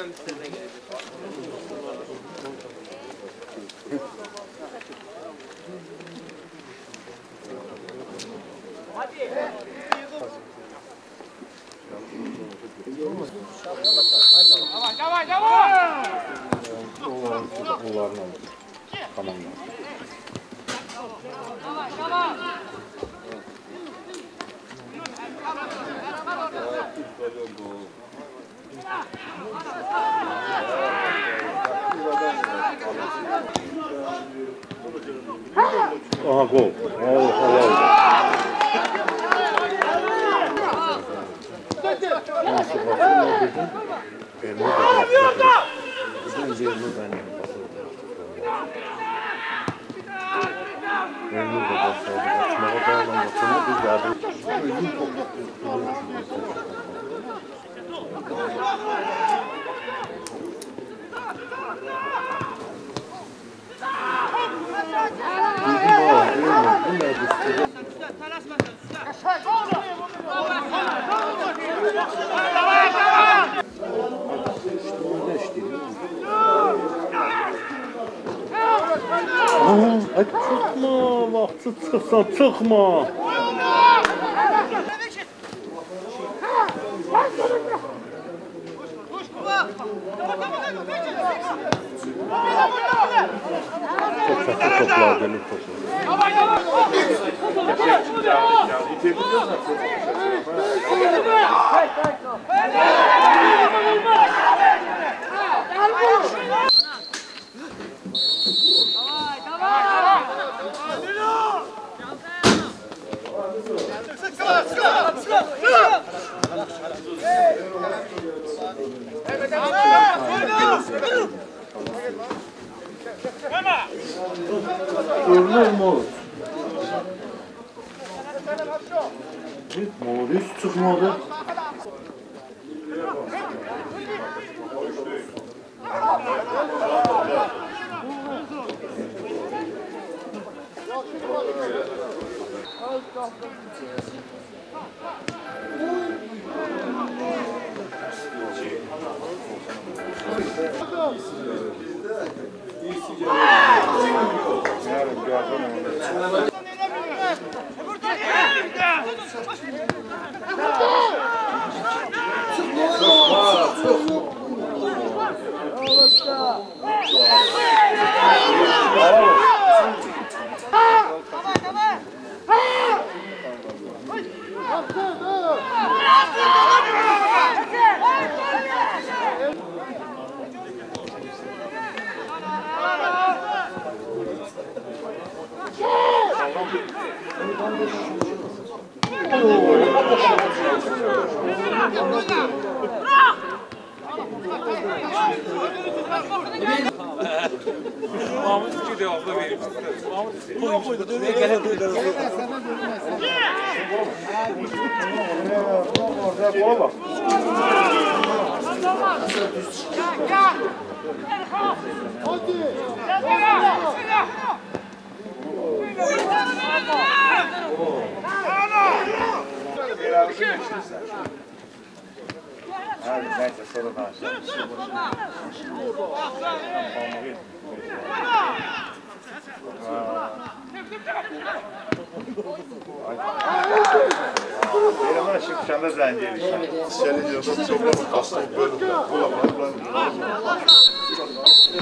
Давай, давай! Onlarla tamam. Давай, давай! Aha gol. Oh, helal. Nasıl bakıyorsun dedim. Elini de bıraktı. Bence elini ben elini de basardı. Açmağa bağlanmasını biz yardım. Ölüm Ay çıkma, vaxtı çıxsan çıxma. Çok çatı toplar, gelir toplar. Görünür mü olur? Morris çıkmadı. Mahmut iki devamlı verip neyse sonra da Benim çıkışanda zenceli. Senin yanında çok kastık bölümde.